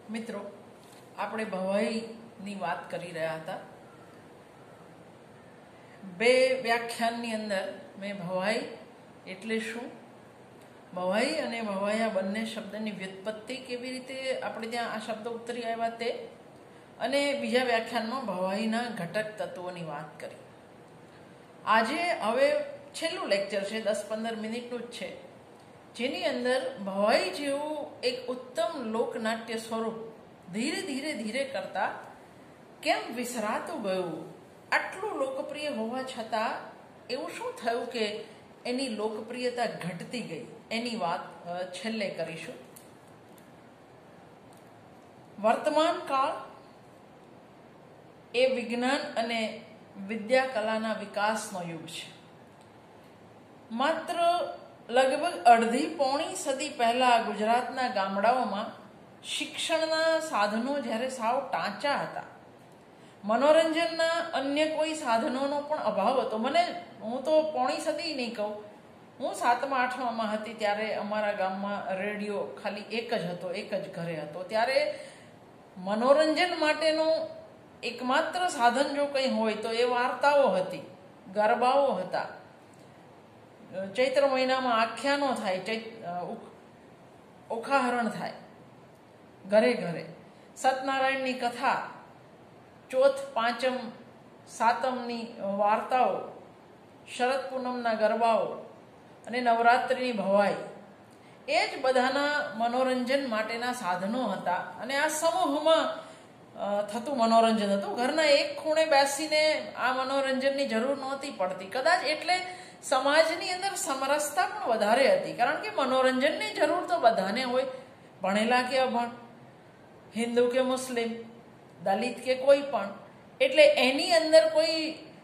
મિત્રો, આપણે ભવાઈની વાત કરી રહ્યા હતા. બે વ્યાખ્યાનની અંદર મેં ભવાઈ એટલે શું, ભવાઈ અને ભવાયા બંને શબ્દની વ્યુત્પત્તિ કેવી રીતે આપણે ત્યાં આ શબ્દ ઉતરી આવ્યા તે, અને બીજા વ્યાખ્યાનમાં ભવાઈના ઘટક તત્વોની વાત કરી. આજે હવે છેલ્લું લેક્ચર છે, 10-15 મિનિટનું જ છે, જેની અંદર ભવાઈ જેવું એક ઉત્તમ લોકનાટ્ય સ્વરૂપ ધીરે ધીરે ધીરે કરતા કેમ વિસરાતું ગયું, આટલું લોકપ્રિય હોવા છતાં એવું શું થયું કે એની લોકપ્રિયતા ઘટતી ગઈ, એની વાત છેલ્લે કરીશું. વર્તમાન કાળ એ વિજ્ઞાન અને વિદ્યા કલાના વિકાસનો યુગ છે. માત્ર લગભગ અડધી-પોણી સદી પહેલા ગુજરાતના ગામડાઓમાં શિક્ષણના સાધનો જ્યારે સાવ ટાંચા હતા, મનોરંજનના અન્ય કોઈ સાધનોનો પણ અભાવ હતો. હું તો પોણી સદી નહીં કહું, હું 7મા-8મામાં હતી ત્યારે અમારા ગામમાં રેડિયો ખાલી એક જ હતો, એક જ ઘરે હતો. ત્યારે મનોરંજન માટેનું એકમાત્ર સાધન જો કંઈ હોય તો એ વાર્તાઓ હતી, ગરબાઓ હતા. ચૈત્ર મહિનામાં આખ્યાનો થાય, ઓખાહરણ થાય ઘરે ઘરે, સત્યનારાયણની કથા, ચોથ, પાંચમ, સાતમની વાર્તાઓ, શરદ પૂનમના ગરબાઓ અને નવરાત્રિની ભવાઈ, એ જ બધાના મનોરંજન માટેના સાધનો હતા. અને આ સમૂહમાં થતું મનોરંજન હતું. ઘરના એક ખૂણે બેસીને આ મનોરંજનની જરૂર નહોતી પડતી. કદાચ એટલે સમાજની અંદર સમરસતા પણ વધારે હતી, કારણ કે મનોરંજનની જરૂર તો બધાને હોય, ભણેલા કે અભણ, હિન્દુ કે મુસ્લિમ, દલિત કે કોઈ પણ. એટલે એની અંદર કોઈ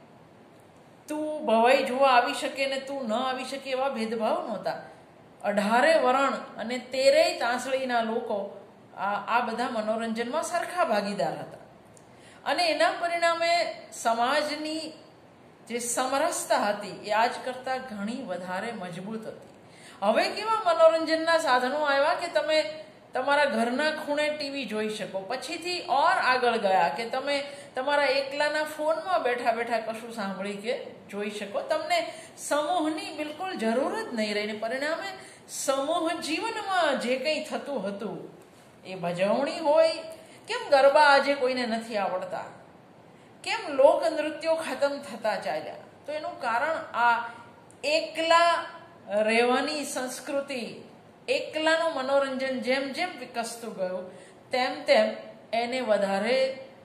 તું ભવાઈ જોવા આવી શકે ને તું ન આવી શકે એવા ભેદભાવ નહોતા. 18 વરણ અને 13 તાંસળીના લોકો આ બધા મનોરંજનમાં સરખા ભાગીદાર હતા. અને એના પરિણામે સમાજની જે સમરસતા હતી એ આજ કરતાં ઘણી વધારે મજબૂત હતી. હવે કેવા મનોરંજનના સાધનો આવ્યા કે તમે તમારા ઘરના ખૂણે ટીવી જોઈ શકો. પછીથી ઓર આગળ ગયા કે તમે તમારા એકલાના ફોનમાં બેઠા બેઠા કશું સાંભળી કે જોઈ શકો. તમને સમૂહની બિલકુલ જરૂર જ નહીં રહીને પરિણામે સમૂહ જીવનમાં જે કંઈ થતું હતું, એ ભજવણી હોય, કેમ ગરબા આજે કોઈને નથી આવડતા, કેમ લોક નૃત્યો ખતમ થતા ચાલ્યા, તો એનું કારણ આ એકલા રહેવાની સંસ્કૃતિ, એકલાનું મનોરંજન જેમ જેમ વિકસતું ગયું તેમ તેમ એને વધારે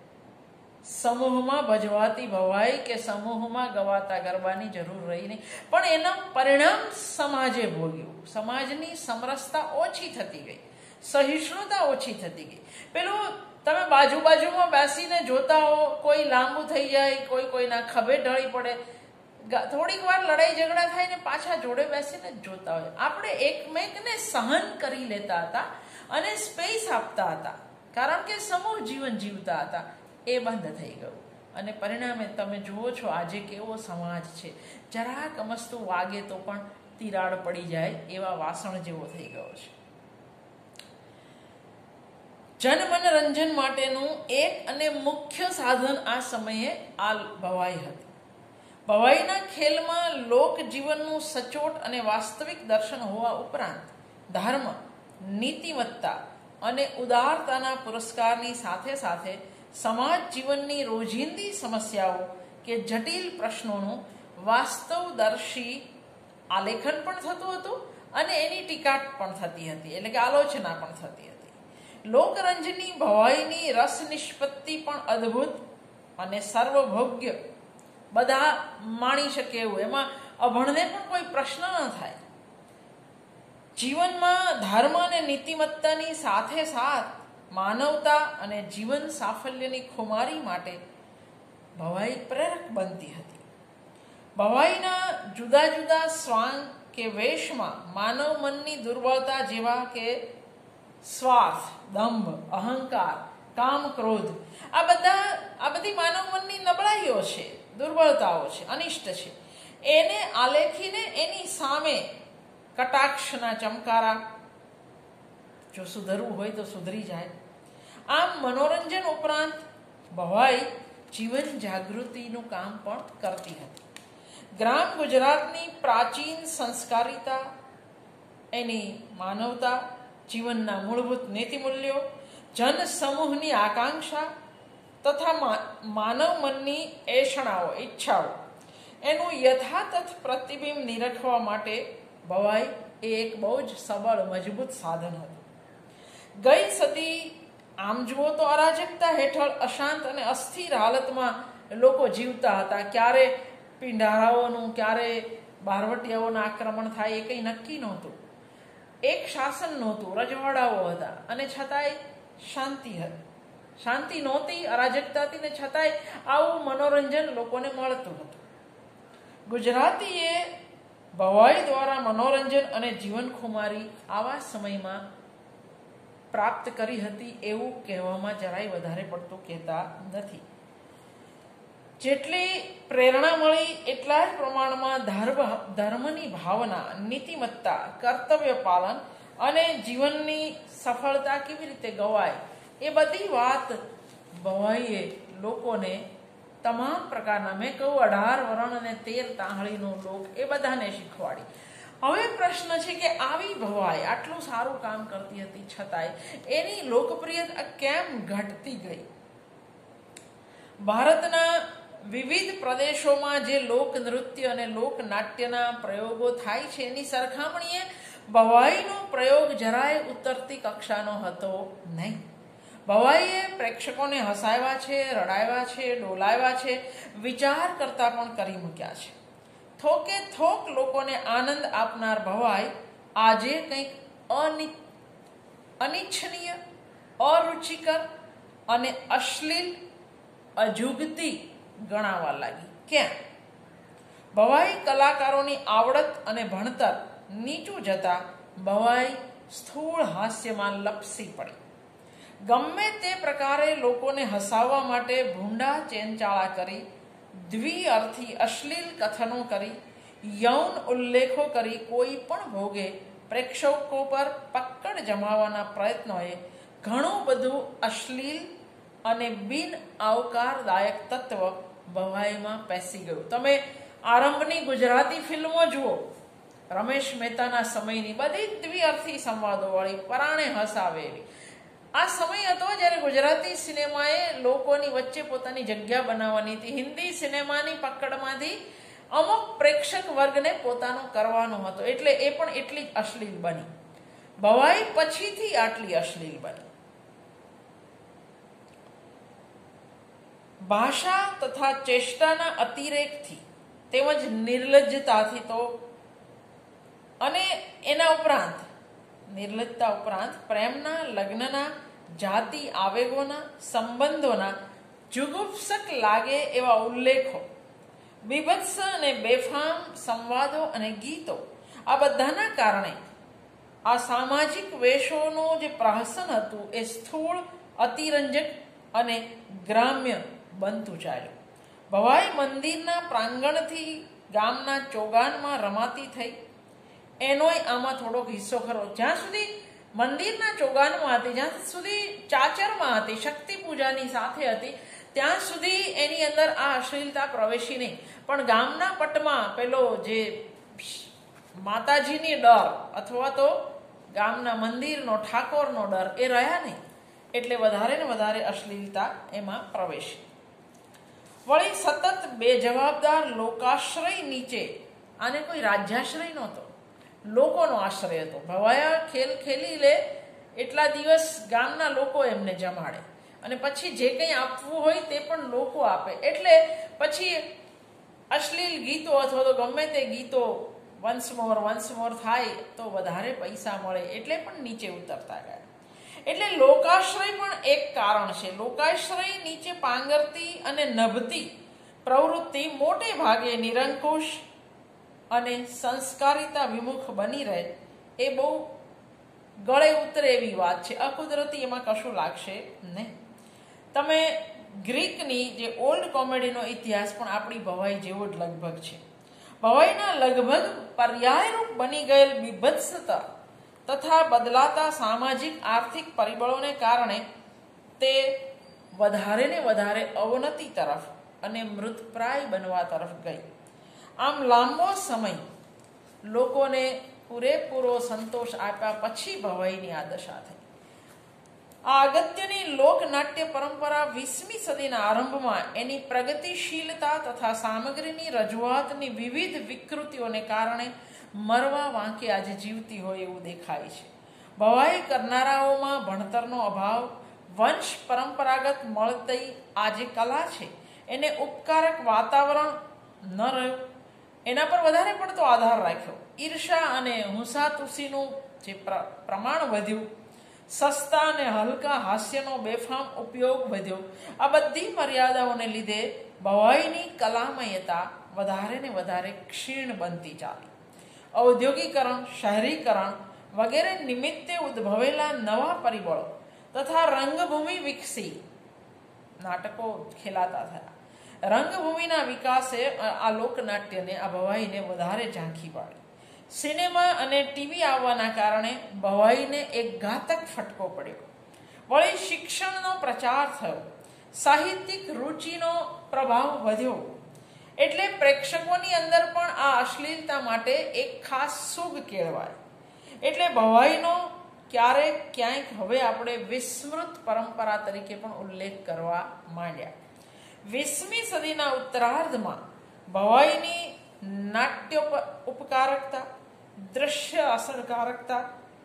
સમૂહમાં ભજવાતી ભવાઈ કે સમૂહમાં ગવાતા ગરબાની જરૂર રહી નહીં. પણ એના પરિણામ સમાજે ભોગ્યું. સમાજની સમરસતા ઓછી થતી ગઈ, સહિષ્ણુતા ઓછી થતી ગઈ. પેલું તમે બાજુમાં બેસીને જોતા હો, કોઈ લાંબુ થઈ જાય, કોઈના ખભે ઢળી પડે, થોડીક વાર લડાઈ ઝઘડા થાય ને પાછા જોડે બેસીને જ જોતા હોય. આપણે એકમેકને સહન કરી લેતા હતા અને સ્પેસ આપતા હતા, કારણ કે સમૂહ જીવન જીવતા હતા. એ બંધ થઈ ગયું અને પરિણામે તમે જુઓ છો આજે કેવો સમાજ છે. જરાક અમસ્તું વાગે તો પણ તિરાડ પડી જાય એવા વાસણ જેવો થઈ ગયો છે. જનમનોરંજન માટેનું એક અને મુખ્ય સાધન આ સમયે આ ભવાઈ હતી. ભવાઈના ખેલમાં લોકજીવનનું સચોટ અને વાસ્તવિક દર્શન હોવા ઉપરાંત ધર્મ, નીતિમત્તા અને ઉદારતાના પુરસ્કારની સાથે સાથે સમાજ જીવનની રોજિંદી સમસ્યાઓ કે જટિલ પ્રશ્નોનું વાસ્તવદર્શી આલેખન પણ થતું હતું અને એની ટીકા પણ થતી હતી, એટલે કે આલોચના પણ થતી હતી. લોકરંજની ભવાઈની રસ નિષ્પત્તિ પણ અદ્ભુત અને સર્વભોગ્ય, બધા માણી શકે એવું, એમાં અભણને પણ કોઈ પ્રશ્ન ન થાય. જીવનમાં ધર્મ અને નીતિમત્તાની સાથે સાથ માનવતા અને જીવન સાફલ્યની ખુમારી માટે ભવાઈ પ્રેરક બનતી હતી. ભવાઈના જુદા જુદા સ્વાંગ કે વેશમાં માનવ મનની દુર્બળતા જેવા કે સ્વાર્થ, દંભ, અહંકાર, કામ, ક્રોધ, આ બધી માનવ મનની નબળાઈઓ છે, દુર્બળતાઓ છે, અનિષ્ટ છે. એને આલેખીને એની સામે કટાક્ષના ચમકારા, જો સુધરવું હોય તો સુધરી જાય, આમ મનોરંજન ઉપરાંત ભવાઈ જીવન જાગૃતિનું કામ પણ કરતી હતી. ગ્રામ ગુજરાતની પ્રાચીન સંસ્કારિતા, એની માનવતા, જીવનના મૂળભૂત નીતિમૂલ્યો, જન સમૂહની આકાંક્ષા તથા માનવ મનની એષણાઓ, ઈચ્છાઓ, એનું યથાતથ પ્રતિબિંબ નિરખવા માટે ભવાઈ એ એક બહુ જ સબળ મજબૂત સાધન હતું. ગઈ સદી આમ જુઓ તો અરાજકતા હેઠળ અશાંત અને અસ્થિર હાલતમાં લોકો જીવતા હતા. ક્યારે પિંડારાઓનું, ક્યારે બારવટિયાઓના આક્રમણ થાય એ કંઈ નક્કી નહોતું. એક શાસન નહોતું, રજવાડાઓ હતા અને છતાંય શાંતિ નહોતી, અરાજકતા હતી ને છતાંય આવું મનોરંજન લોકોને મળતું હતું. ગુજરાતીએ ભવાઈ દ્વારા મનોરંજન અને જીવનખુમારી આવા સમયમાં પ્રાપ્ત કરી હતી એવું કહેવામાં જરાય વધારે પડતું કહેતા નથી. જેટલી પ્રેરણા મળી એટલા જ પ્રમાણમાં ધર્મની ભાવના, નીતિમત્તા, કર્તવ્ય પાલન અને જીવનની સફળતા કેવી રીતે ગવાય એ બધી વાત ભવાઈએ લોકોને તમામ પ્રકારના, મેં કહું 18 વરણ અને 13 તાહળીનો લોક, એ બધાને શીખવાડી. હવે પ્રશ્ન છે કે આવી ભવાઈ આટલું સારું કામ કરતી હતી છતાંય એની લોકપ્રિયતા કેમ ઘટતી ગઈ? ભારતના વિવિધ પ્રદેશોમાં જે લોકનૃત્ય અને લોકનાટ્યના પ્રયોગો થાય છે એની સરખામણીએ ભવાઈનો પ્રયોગ જરાય ઉતરતી કક્ષાનો હતો નહીં. ભવાઈએ પ્રેક્ષકોને હસાવ્યા છે, રડાવ્યા છે, ડોલાવ્યા છે, વિચાર કરતા પણ કરી મૂક્યા છે. થોકે થોક લોકોને આનંદ આપનાર ભવાઈ આજે કંઈક અનિચ્છનીય, અરુચિકર અને અશ્લીલ, અજુગતી ગણાવા લાગી. કેમ? ભવાઈ કલાકારોની આવડત અને ભણતર નીચું જતા ભવાઈ સ્થૂળ હાસ્યમાં લપસી પડી. ગમે તે પ્રકારે લોકોને હસાવવા માટે ભૂંડા ચેનચાળા કરી, દ્વિઅર્થી અશ્લીલ કથનો કરી, યૌન ઉલ્લેખો કરી કોઈ પણ ભોગે પ્રેક્ષકો પર પકડ જમાવવાના પ્રયત્નોએ ઘણું બધું અશ્લીલ અને બિન આવકારદાયક તત્વ ભવાઈમાં પેસી ગયું. તમે આરંભની ગુજરાતી ફિલ્મો જુઓ, રમેશ મહેતાના સમયની બધી દ્વિઅર્થી સંવાદોવાળી, પરાણે હસાવે એવી. આ સમય હતો જ્યારે ગુજરાતી સિનેમાએ લોકોની વચ્ચે પોતાની જગ્યા બનાવવાની હતી. હિન્દી સિનેમાની પકડમાંથી અમુક પ્રેક્ષક વર્ગને પોતાનો કરવાનો હતો, એટલે એ પણ એટલી જ અશ્લીલ બની. ભવાઈ પછીથી આટલી અશ્લીલ બની. ભાષા તથા ચેષ્ટાના અતિરેકથી તેમજ નિર્લજ્જતાથી તો, અને એના ઉપરાંત નિર્લજ્જતા ઉપરાંત પ્રેમના, લગ્નના, જાતિ આવેગોના, સંબંધોના જુગુપ્સક લાગે એવા ઉલ્લેખો, બીભત્સ અને બેફામ સંવાદો અને ગીતો, આ બધાના કારણે આ સામાજિક વેશોનું જે પ્રહસન હતું એ સ્થૂળ, અતિરંજક અને ગ્રામ્ય બનતું ચાલ્યું. ભવાઈ મંદિરના પ્રાંગણથી ગામના ચોગાનમાં રમાતી થઈ એનોય આમાં થોડોક હિસ્સો ખરો. જ્યાં સુધી મંદિરના ચોગાનમાં હતી, જ્યાં સુધી ચાચરમાં હતી, શક્તિ પૂજાની સાથે હતી, ત્યાં સુધી એની અંદર આ અશ્લીલતા પ્રવેશી નહીં. પણ ગામના પટમાં પેલો જે માતાજીની ડર અથવા તો ગામના મંદિરનો, ઠાકોરનો ડર એ રહ્યા નહીં, એટલે વધારે ને વધારે અશ્લીલતા એમાં પ્રવેશી. વળી સતત બેજવાબદાર લોકાશ્રય નીચે, આને કોઈ રાજ્યાશ્રય નહોતો, લોકોનો આશ્રય હતો. ભવાયા ખેલ ખેલી લે એટલા દિવસ ગામના લોકો એમને જમાડે અને પછી જે કંઈ આપવું હોય તે પણ લોકો આપે. એટલે પછી અશ્લીલ ગીતો અથવા તો ગમે તે ગીતો વન્સ મોર થાય તો વધારે પૈસા મળે એટલે પણ નીચે ઉતરતા ગયા. એટલે લોકાશ્રય પણ એક કારણ છે. લોકાશ્રય નીચે પાંગરતી અને નભતી પ્રવૃત્તિ મોટે ભાગે નિરંકુશ અને સંસ્કારિતા વિમુખ બની રહે એ બહુ ગળે ઉતરે એવી વાત છે. અકુદરતી એમાં કશું લાગશે નહીં. તમે ગ્રીકની જે ઓલ્ડ કોમેડીનો ઇતિહાસ પણ આપણી ભવાઈ જેવો જ લગભગ છે. ભવાઈના લગભગ પર્યાયરૂપ બની ગયેલ બીભત્સતા તથા બદલાતા સામાજિક આર્થિક પરિબળોને કારણે તે વધારે ને વધારે અવનતિ તરફ અને મૃતપ્રાય બનવા તરફ ગઈ. આમ લાંબો સમય લોકોને પૂરેપૂરો સંતોષ આપ્યા પછી ભવાઈની આ દશા થઈ. આ અગત્યની લોકનાટ્ય પરંપરા 20મી સદીના આરંભમાં એની પ્રગતિશીલતા તથા સામગ્રીની રજૂઆતની વિવિધ વિકૃતિઓને કારણે મરવા વાંકે આજે જીવતી હોય એવું દેખાય છે. ભવાઈ કરનારાઓમાં ભણતરનો અભાવ, વંશ પરંપરાગત મળતી આ જે કલા છે એને ઉપકારક વાતાવરણ ન રહ્યું, એના પર વધારે પડતો આધાર રાખ્યો. ઈર્ષા અને હુંસાતુસીનું જે પ્રમાણ વધ્યું, સસ્તા અને હલકા હાસ્યનો બેફામ ઉપયોગ વધ્યો. આ બધી મર્યાદાઓને લીધે ભવાઈની કલામયતા વધારે ને વધારે ક્ષીણ બનતી ચાલી. ઔદ્યોગિકરણ, શહેરીકરણ વગેરે નિમિત્તે ઉદ્ભવેલા નવા પરિબળો તથા રંગભૂમિ વિકસી, નાટકો ખેલાતા થયા. રંગભૂમિના વિકાસે આ લોકનાટ્યને, આ ભવાઈને વધારે ઝાંખી પાડી. સિનેમા અને ટીવી આવવાના કારણે ભવાઈને એક ઘાતક ફટકો પડ્યો. વળી શિક્ષણનો પ્રચાર થયો, સાહિત્યિક રુચિનો પ્રભાવ વધ્યો, એટલે પ્રેક્ષકોની અંદર પણ આ અશ્લીલતા માટે એક ખાસ સુગ કેળવાય. એટલે ભવાઈનો ક્યારેક ક્યાંક હવે આપણે વિસ્મૃત પરંપરા તરીકે પણ ઉલ્લેખ કરવા માંડ્યા. 20મી સદીના ઉત્તરાર્ધમાં ભવાઈની નાટ્ય ઉપકારકતા, દ્રશ્ય અસરકારકતા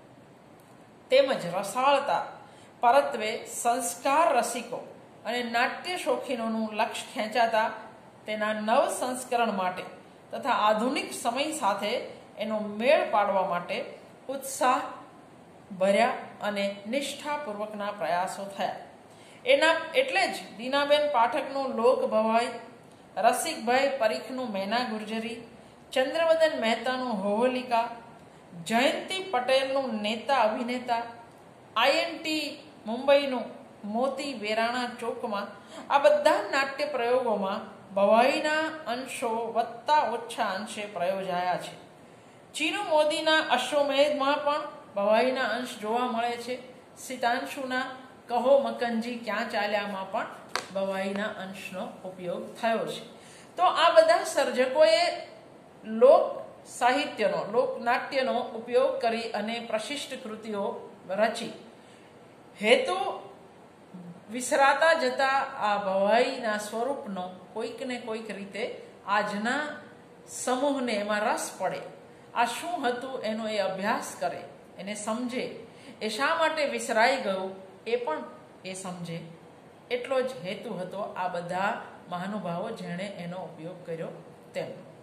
તેમજ રસાળતા પરત્વે સંસ્કાર રસિકો અને નાટ્ય શોખીનોનું લક્ષ્ય ખેંચાતા તેના નવ સંસ્કરણ માટે તથા આધુનિક સમય સાથે એનો મેળ પાડવા માટે ઉત્સાહ ભર્યા અને નિષ્ઠાપૂર્વકના પ્રયાસો થયા. એટલે જ દીનાબેન પાઠકનું લોક ભવાઈ, રસિકભાઈ પરીખનું મેના ગુર્જરી, ચંદ્રવદન મહેતાનું હોહલિકા, જયંતી પટેલનું નેતા અભિનેતા, INT મુંબઈનું મોતી વેરાણા ચોકમાં, આ બધા નાટ્ય પ્રયોગોમાં ભવાઈના અંશો વત્તા ઓછા અંશે પ્રયોજાયા છે. ચીનુ મોદીના અશ્વમેધમાં પણ ભવાઈના અંશ જોવા મળે છે. સિતાંશુના કહો મકનજી ક્યાં ચાલ્યામાં પણ ભવાઈના અંશનો ઉપયોગ થયો છે. તો આ બધા સર્જકોએ લોક સાહિત્યનો, લોકનાટ્યનો ઉપયોગ કરી અને પ્રશિષ્ટ કૃતિઓ રચી. હેતુ વિસરાતા જતા આ ભવાઈના સ્વરૂપનો કોઈક ને કોઈક રીતે આજના સમૂહને એમાં રસ પડે, આ શું હતું એનો એ અભ્યાસ કરે, એને સમજે. એ શા માટે વિસરાઈ ગયું એ પણ એ સમજે, એટલો જ હેતુ હતો આ બધા મહાનુભાવો જેણે એનો ઉપયોગ કર્યો તેમનો.